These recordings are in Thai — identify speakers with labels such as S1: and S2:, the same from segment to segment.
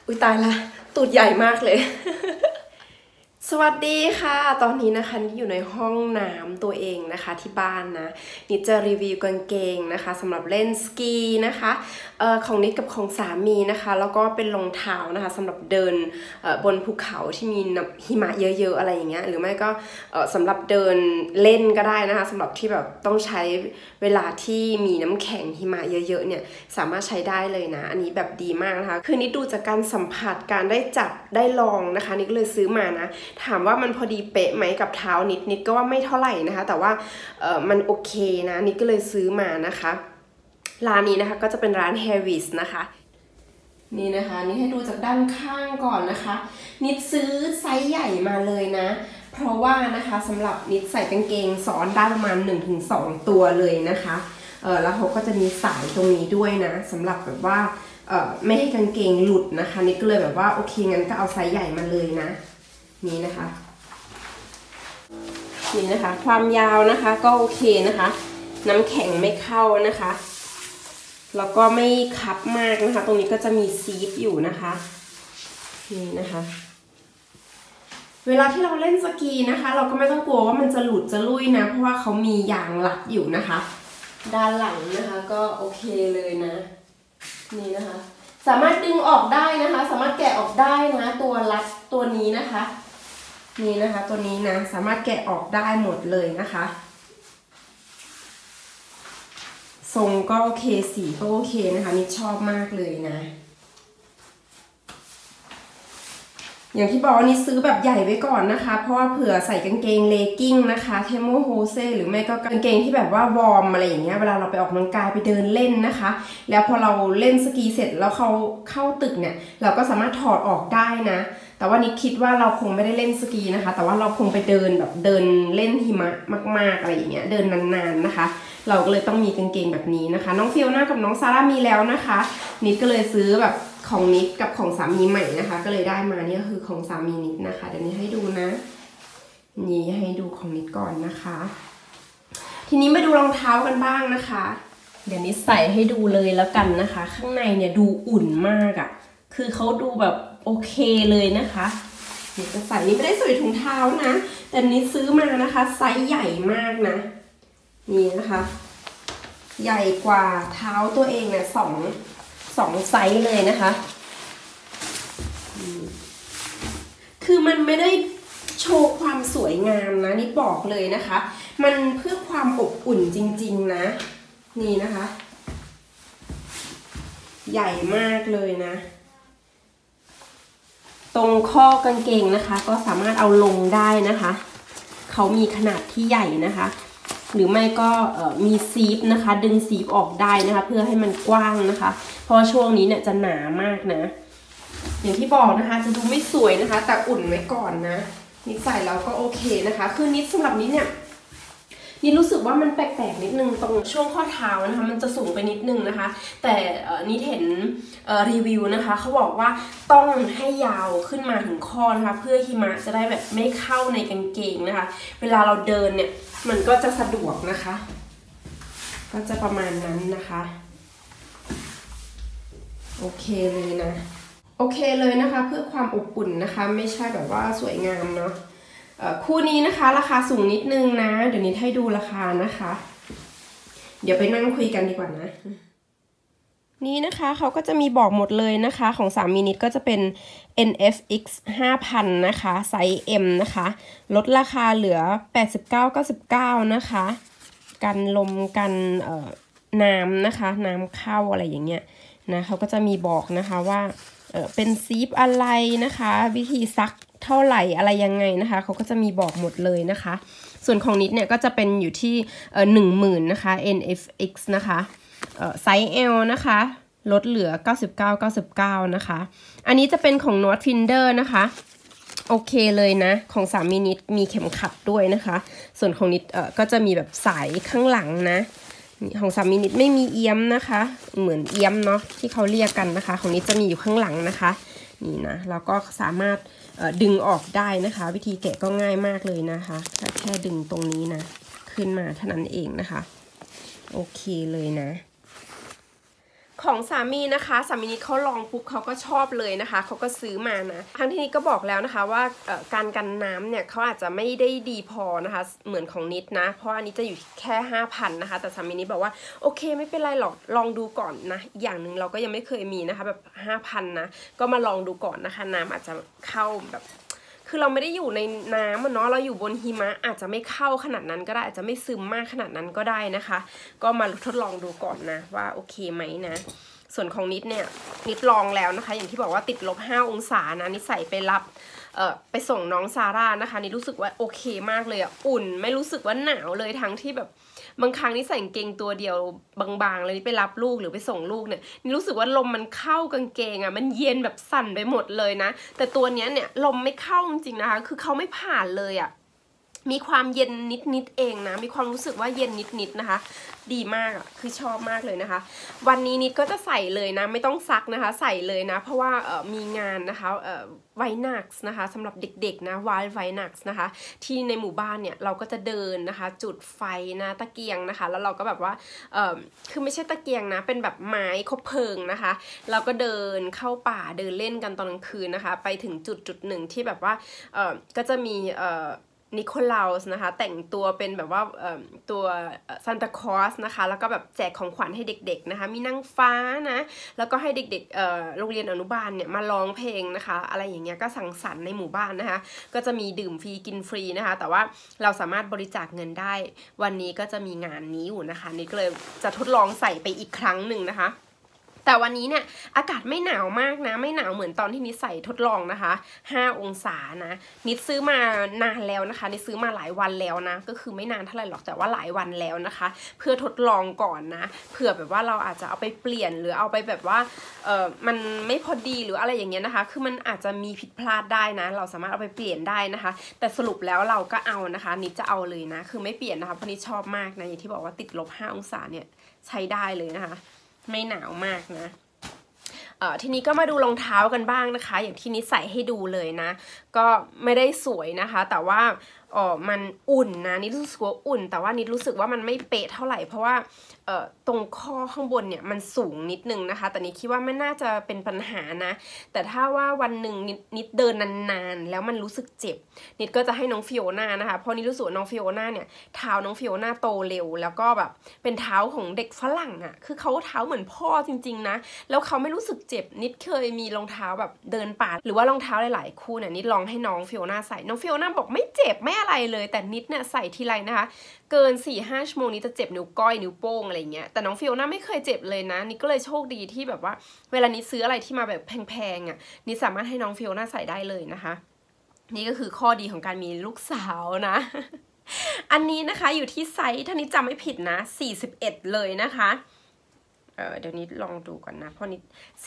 S1: อุ้ยตายละตูดใหญ่มากเลย สวัสดีค่ะตอนนี้นะคะนี่อยู่ในห้องน้ำตัวเองนะคะที่บ้านนะนี่จะรีวิวกางเกงนะคะสำหรับเล่นสกีนะคะของนิดกับของสามีนะคะแล้วก็เป็นรองเท้านะคะสำหรับเดินบนภูเขาที่มีหิมะเยอะๆอะไรอย่างเงี้ยหรือไม่ก็สำหรับเดินเล่นก็ได้นะคะสำหรับที่แบบต้องใช้เวลาที่มีน้ำแข็งหิมะเยอะๆเนี่ยสามารถใช้ได้เลยนะอันนี้แบบดีมากนะคะคือนิดดูจากการสัมผัสการได้จับได้ลองนะคะนิดก็เลยซื้อมานะถามว่ามันพอดีเป๊ะไหมกับเท้านิดก็ว่าไม่เท่าไหร่นะคะแต่ว่ามันโอเคนะนิดก็เลยซื้อมานะคะร้านนี้นะคะก็จะเป็นร้าน Harris นะคะนี่นะคะนี่ให้ดูจากด้านข้างก่อนนะคะนิดซื้อไซส์ใหญ่มาเลยนะเพราะว่านะคะสำหรับนิดใส่กางเกงซ้อนได้ประมาณ 1-2 ตัวเลยนะคะแล้วเขาก็จะมีสายตรงนี้ด้วยนะสำหรับแบบว่าไม่ให้กางเกงหลุดนะคะนิดก็เลยแบบว่าโอเคงั้นก็เอาไซส์ใหญ่มาเลยนะนี่นะคะความยาวนะคะก็โอเคนะคะน้ำแข็งไม่เข้านะคะแล้วก็ไม่คับมากนะคะตรงนี้ก็จะมีซีฟอยู่นะคะนี่นะคะเวลาที่เราเล่นสกีนะคะเราก็ไม่ต้องกลัวว่ามันจะหลุดจะลุ่ยนะเพราะว่าเขามียางรัดอยู่นะคะด้านหลังนะคะก็โอเคเลยนะนี่นะคะสามารถดึงออกได้นะคะสามารถแกะออกได้นะตัวรัดตัวนี้นะคะนี่นะคะตัวนี้นะสามารถแกะออกได้หมดเลยนะคะทรงก็โอเคสีก็โอเคนะคะนี่ชอบมากเลยนะอย่างที่บอกนี่ซื้อแบบใหญ่ไว้ก่อนนะคะเพราะว่าเผื่อใส่กางเกงเลกิ้งนะคะเทโมโฮเซหรือไม่ก็กางเกงที่แบบว่าวอร์มอะไรอย่างเงี้ยเวลาเราไปออกกำลังกายไปเดินเล่นนะคะแล้วพอเราเล่นสกีเสร็จแล้วเขาเข้าตึกเนี่ยเราก็สามารถถอดออกได้นะแต่ว่านี่คิดว่าเราคงไม่ได้เล่นสกีนะคะแต่ว่าเราคงไปเดินแบบเดินเล่นหิมะมากๆอะไรอย่างเงี้ยเดินนานๆนะคะเราก็เลยต้องมีกางเกงแบบนี้นะคะน้องฟิโอน่ากับน้องซาร่ามีแล้วนะคะนิดก็เลยซื้อแบบของนิดกับของสามีใหม่นะคะก็เลยได้มาเนี่ยคือของสามีนิดนะคะเดี๋ยวนี้ให้ดูนะนี่ให้ดูของนิดก่อนนะคะทีนี้มาดูรองเท้ากันบ้างนะคะเดี๋ยวนิดใส่ให้ดูเลยแล้วกันนะคะข้างในเนี่ยดูอุ่นมากอ่ะคือเขาดูแบบโอเคเลยนะคะเดี๋ยวจะใส่นี่ไม่ได้ใส่ถุงเท้านะแต่นิดซื้อมานะคะไซส์ใหญ่มากนะนี่นะคะใหญ่กว่าเท้าตัวเองเนี่ยสองไซส์เลยนะคะคือมันไม่ได้โชว์ความสวยงามนะนี่บอกเลยนะคะมันเพื่อความอบอุ่นจริงๆนะนี่นะคะใหญ่มากเลยนะตรงข้อกางเกงนะคะก็สามารถเอาลงได้นะคะเขามีขนาดที่ใหญ่นะคะหรือไม่ก็มีซีฟนะคะดึงซีฟออกได้นะคะเพื่อให้มันกว้างนะคะเพราะช่วงนี้เนี่ยจะหนามากนะอย่างที่บอกนะคะจะดูไม่สวยนะคะแต่อุ่นไว้ก่อนนะนิดใส่แล้วก็โอเคนะคะคือนิดสำหรับนิดเนี่ยนิดรู้สึกว่ามันแปลกๆนิดนึงตรงช่วงข้อเท้านะคะมันจะสูงไปนิดนึงนะคะแต่นิดเห็นรีวิวนะคะเขาบอกว่าต้องให้ยาวขึ้นมาถึงข้อนะคะเพื่อหิมะจะได้แบบไม่เข้าในกางเกงนะคะเวลาเราเดินเนี่ยมันก็จะสะดวกนะคะก็จะประมาณนั้นนะคะโอเคเลยนะโอเคเลยนะคะเพื่อความอบอุ่นนะคะไม่ใช่แบบว่าสวยงามเนาะคู่นี้นะคะราคาสูงนิดนึงนะเดี๋ยวนิดให้ดูราคานะคะเดี๋ยวไปนั่งคุยกันดีกว่านะนี่นะคะเขาก็จะมีบอกหมดเลยนะคะของสามีนิดก็จะเป็น NFX 5,000 นะคะไซส์ M นะคะลดราคาเหลือ 89.99 นะคะกันลมกันน้ำนะคะน้ำเข้าอะไรอย่างเงี้ยนะเขาก็จะมีบอกนะคะว่าเป็นซีฟอะไรนะคะวิธีซักเท่าไหร่อะไรยังไงนะคะเขาก็จะมีบอกหมดเลยนะคะส่วนของนิดเนี่ยก็จะเป็นอยู่ที่10,000นะคะ NFX นะคะไซส์ L นะคะลดเหลือ 99.99 นะคะอันนี้จะเป็นของ North Finder นะคะโอเคเลยนะของสามีนิดมีเข็มขัดด้วยนะคะส่วนของนิดก็จะมีแบบสายข้างหลังนะของสามีนิดไม่มีเอี้ยมนะคะเหมือนเอี้ยมเนาะที่เขาเรียกกันนะคะของนิดจะมีอยู่ข้างหลังนะคะนี่นะแล้วก็สามารถดึงออกได้นะคะวิธีแกะก็ง่ายมากเลยนะคะแค่ดึงตรงนี้นะขึ้นมาเท่านั้นเองนะคะโอเคเลยนะของสามีนะคะสามีนี้เขาลองปุ๊บเขาก็ชอบเลยนะคะเขาก็ซื้อมานะทั้งที่นี้ก็บอกแล้วนะคะว่าการกันน้ำเนี่ยเขาอาจจะไม่ได้ดีพอนะคะเหมือนของนิดนะเพราะอันนี้จะอยู่แค่ 5,000 นะคะแต่สามีนี้บอกว่าโอเคไม่เป็นไรหรอกลองดูก่อนนะอย่างหนึ่งเราก็ยังไม่เคยมีนะคะแบบ 5,000 นะก็มาลองดูก่อนนะคะน้ำอาจจะเข้าแบบคือเราไม่ได้อยู่ในน้ำเนาะเราอยู่บนหิมะอาจจะไม่เข้าขนาดนั้นก็ได้อาจจะไม่ซึมมากขนาดนั้นก็ได้นะคะก็มาทดลองดูก่อนนะว่าโอเคไหมนะส่วนของนิดเนี่ยนิดลองแล้วนะคะอย่างที่บอกว่าติดลบ5 องศานะนิดใส่ไปรับไปส่งน้องซาร่านะคะนิดรู้สึกว่าโอเคมากเลยอุ่นไม่รู้สึกว่าหนาวเลยทั้งที่แบบบางครั้งนี่ใส่กางเกงตัวเดียวบางๆเลยนี่ไปรับลูกหรือไปส่งลูกเนี่ยนี่รู้สึกว่าลมมันเข้ากางเกงอ่ะมันเย็นแบบสั่นไปหมดเลยนะแต่ตัวเนี้ยเนี่ยลมไม่เข้าจริงๆนะคะคือเขาไม่ผ่านเลยอ่ะมีความเย็นนิดๆเองนะมีความรู้สึกว่าเย็นนิดๆนะคะดีมากอ่ะคือชอบมากเลยนะคะวันนี้นิดก็จะใส่เลยนะไม่ต้องซักนะคะใส่เลยนะเพราะว่ามีงานนะคะไวนักส์นะคะสำหรับเด็กๆนะไวนักส์นะคะที่ในหมู่บ้านเนี่ยเราก็จะเดินนะคะจุดไฟนะตะเกียงนะคะแล้วเราก็แบบว่าคือไม่ใช่ตะเกียงนะเป็นแบบไม้คบเพลิงนะคะเราก็เดินเข้าป่าเดินเล่นกันตอนกลางคืนนะคะไปถึงจุดหนึ่งที่แบบว่าก็จะมีนิโคลัสนะคะแต่งตัวเป็นแบบว่าตัวซานตาคลอสนะคะแล้วก็แบบแจกของขวัญให้เด็กๆนะคะมีนางฟ้านะแล้วก็ให้เด็กๆโรงเรียนอนุบาลเนี่ยมาร้องเพลงนะคะอะไรอย่างเงี้ยก็สังสรรค์ในหมู่บ้านนะคะก็จะมีดื่มฟรีกินฟรีนะคะแต่ว่าเราสามารถบริจาคเงินได้วันนี้ก็จะมีงานนี้อยู่นะคะนี่ก็เลยจะทดลองใส่ไปอีกครั้งหนึ่งนะคะแต่วันนี้เนี่ยอากาศไม่หนาวมากนะไม่หนาวเหมือนตอนที่นิดใส่ทดลองนะคะ5 องศานะนิดซื้อมานานแล้วนะคะนิดซื้อมาหลายวันแล้วนะก็คือไม่นานเท่าไหร่หรอกแต่ว่าหลายวันแล้วนะคะเพื่อทดลองก่อนนะเผื่อแบบว่าเราอาจจะเอาไปเปลี่ยนหรือเอาไปแบบว่ามันไม่พอดีหรืออะไรอย่างเงี้ยนะคะคือมันอาจจะมีผิดพลาดได้นะเราสามารถเอาไปเปลี่ยนได้นะคะแต่สรุปแล้วเราก็เอานะคะนิดจะเอาเลยนะคือไม่เปลี่ยนนะคะเพราะนิดชอบมากนะอย่างที่บอกว่าติดลบ5 องศาเนี่ยใช้ได้เลยนะคะไม่หนาวมากนะทีนี้ก็มาดูรองเท้ากันบ้างนะคะอย่างที่นิดใส่ให้ดูเลยนะก็ไม่ได้สวยนะคะแต่ว่ามันอุ่นนะนิดรู้สึกว่าอุ่นแต่ว่านิดรู้สึกว่ามันไม่เป๊ะเท่าไหร่เพราะว่าตรงข้อข้างบนเนี่ยมันสูงนิดนึงนะคะแต่นิดคิดว่าไม่น่าจะเป็นปัญหานะแต่ถ้าว่าวันหนึ่งนิดเดินนานๆแล้วมันรู้สึกเจ็บนิดก็จะให้น้องฟิโอน่านะคะเพราะนิดรู้สึกว่าน้องฟิโอน่าเนี่ยเท้าน้องฟิโอน่าโตเร็วแล้วก็แบบเป็นเท้าของเด็กฝรั่งอ่ะคือเขาเท้าเหมือนพ่อจริงๆนะแล้วเขาไม่รู้สึกเจ็บนิดเคยมีรองเท้าแบบเดินป่าหรือว่ารองเท้าหลายๆคู่เนี่ยนิดลองให้น้องฟิโอน่าใส่น้องฟิโอน่าบอกไม่เจ็บไม่อะไรเลยแต่นิดเนี่ยใส่ทีไรนะคะเกิน 4-5 ชั่วโมงนี้จะเจ็บนิ้วก้อยนิ้วโป้งอะไรเงี้ยแต่น้องฟิโอน่าไม่เคยเจ็บเลยนะนิดก็เลยโชคดีที่แบบว่าเวลานิดซื้ออะไรที่มาแบบแพงๆอ่ะนิดสามารถให้น้องฟิโอน่าใส่ได้เลยนะคะนี่ก็คือข้อดีของการมีลูกสาวนะ อันนี้นะคะอยู่ที่ไซส์ถ้านิดจำไม่ผิดนะ41เลยนะคะเดี๋ยวนิดลองดูก่อนนะเพราะนิด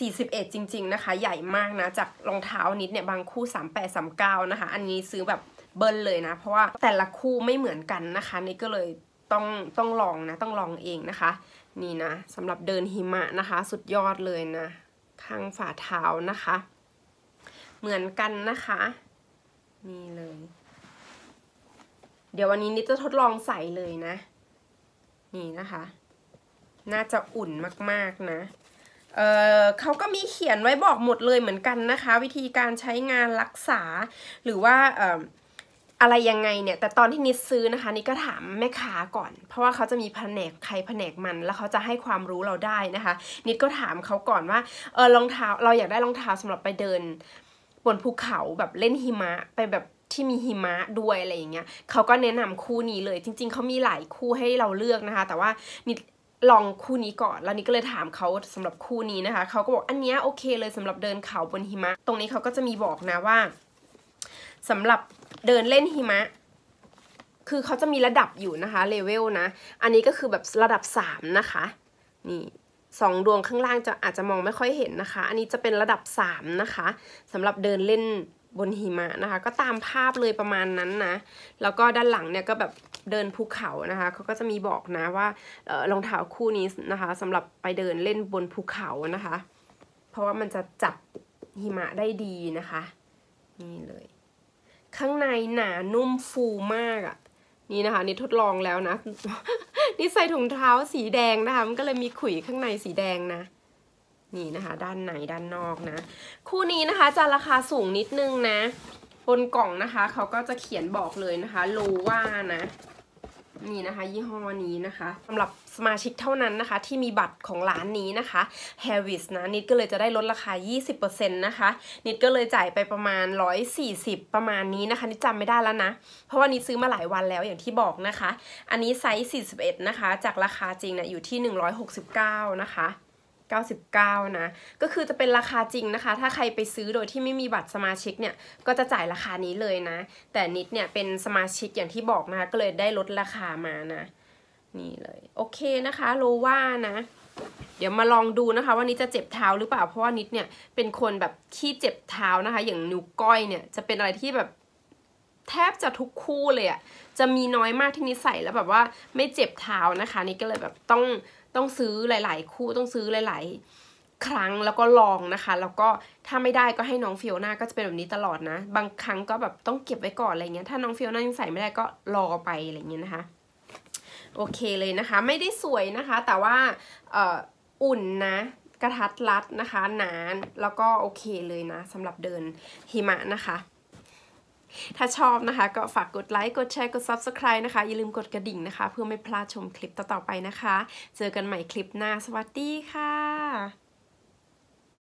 S1: 41จริงๆนะคะใหญ่มากนะจากรองเท้านิดเนี่ยบางคู่38 39นะคะอันนี้ซื้อแบบเบิ้ลเลยนะเพราะว่าแต่ละคู่ไม่เหมือนกันนะคะนี่ก็เลยต้องลองนะต้องลองเองนะคะนี่นะสำหรับเดินหิมะนะคะสุดยอดเลยนะข้างฝ่าเท้านะคะเหมือนกันนะคะนี่เลยเดี๋ยววันนี้นิดจะทดลองใส่เลยนะนี่นะคะน่าจะอุ่นมากๆนะเขาก็มีเขียนไว้บอกหมดเลยเหมือนกันนะคะวิธีการใช้งานรักษาหรือว่าอะไรยังไงเนี่ยแต่ตอนที่นิดซื้อนะคะนิดก็ถามแม่ค้าก่อนเพราะว่าเขาจะมีแผนกใครแผนกมันแล้วเขาจะให้ความรู้เราได้นะคะนิดก็ถามเขาก่อนว่ารองเท้าเราอยากได้รองเท้าสำหรับไปเดินบนภูเขาแบบเล่นหิมะไปแบบที่มีหิมะด้วยอะไรอย่างเงี้ยเขาก็แนะนำคู่นี้เลยจริงๆเขามีหลายคู่ให้เราเลือกนะคะแต่ว่านิดลองคู่นี้ก่อนแล้วนี่ก็เลยถามเขาสำหรับคู่นี้นะคะเขาก็บอกอันนี้โอเคเลยสำหรับเดินเขาบนหิมะตรงนี้เขาก็จะมีบอกนะว่าสำหรับเดินเล่นหิมะคือเขาจะมีระดับอยู่นะคะเลเวลนะอันนี้ก็คือแบบระดับ3นะคะนี่2 ดวงข้างล่างอาจจะมองไม่ค่อยเห็นนะคะอันนี้จะเป็นระดับ3นะคะสำหรับเดินเล่นบนหิมะนะคะก็ตามภาพเลยประมาณนั้นนะแล้วก็ด้านหลังเนี่ยก็แบบเดินภูเขานะคะเขาก็จะมีบอกนะว่ารองเท้าคู่นี้นะคะสำหรับไปเดินเล่นบนภูเขานะคะเพราะว่ามันจะจับหิมะได้ดีนะคะนี่เลยข้างในหนานุ่มฟูมากอ่ะนี่นะคะนี่ทดลองแล้วนะ นี่ใส่ถุงเท้าสีแดงนะคะมันก็เลยมีขุยข้างในสีแดงนะนี่นะคะด้านในด้านนอกนะคู่นี้นะคะจะราคาสูงนิดนึงนะบนกล่องนะคะเขาก็จะเขียนบอกเลยนะคะโลว่านะนี่นะคะยี่ห้อนี้นะคะสำหรับสมาชิกเท่านั้นนะคะที่มีบัตรของร้านนี้นะคะ Harris นะนิดก็เลยจะได้ลดราคา 20% นะคะนิดก็เลยจ่ายไปประมาณ140ประมาณนี้นะคะนิดจำไม่ได้แล้วนะเพราะว่านิดซื้อมาหลายวันแล้วอย่างที่บอกนะคะอันนี้ไซส์41นะคะจากราคาจริงนะอยู่ที่169นะคะ99นะก็คือจะเป็นราคาจริงนะคะถ้าใครไปซื้อโดยที่ไม่มีบัตรสมาชิกเนี่ยก็จะจ่ายราคานี้เลยนะแต่นิดเนี่ยเป็นสมาชิกอย่างที่บอกนะคะก็เลยได้ลดราคามานะนี่เลยโอเคนะคะโลว่านะเดี๋ยวมาลองดูนะคะว่านิดจะเจ็บเท้าหรือเปล่าเพราะว่านิดเนี่ยเป็นคนแบบขี้เจ็บเท้านะคะอย่างนิ้วก้อยเนี่ยจะเป็นอะไรที่แบบแทบจะทุกคู่เลยอะจะมีน้อยมากที่นิดใส่แล้วแบบว่าไม่เจ็บเท้านะคะนิดก็เลยแบบต้องซื้อหลายๆคู่ต้องซื้อหลายๆครั้งแล้วก็ลองนะคะแล้วก็ถ้าไม่ได้ก็ให้น้องฟิโอน่าก็จะเป็นแบบนี้ตลอดนะบางครั้งก็แบบต้องเก็บไว้ก่อนอะไรเงี้ยถ้าน้องฟิโอน่ายังใส่ไม่ได้ก็รอไปอะไรเงี้ยนะคะโอเคเลยนะคะไม่ได้สวยนะคะแต่ว่าอุ่นนะกระทัดรัดนะคะหนาแล้วก็โอเคเลยนะสำหรับเดินหิมะนะคะถ้าชอบนะคะก็ฝากกดไลค์กดแชร์กด Subscribe นะคะอย่าลืมกดกระดิ่งนะคะเพื่อไม่พลาดชมคลิปต่อๆไปนะคะเจอกันใหม่คลิปหน้าสวัสดีค่ะ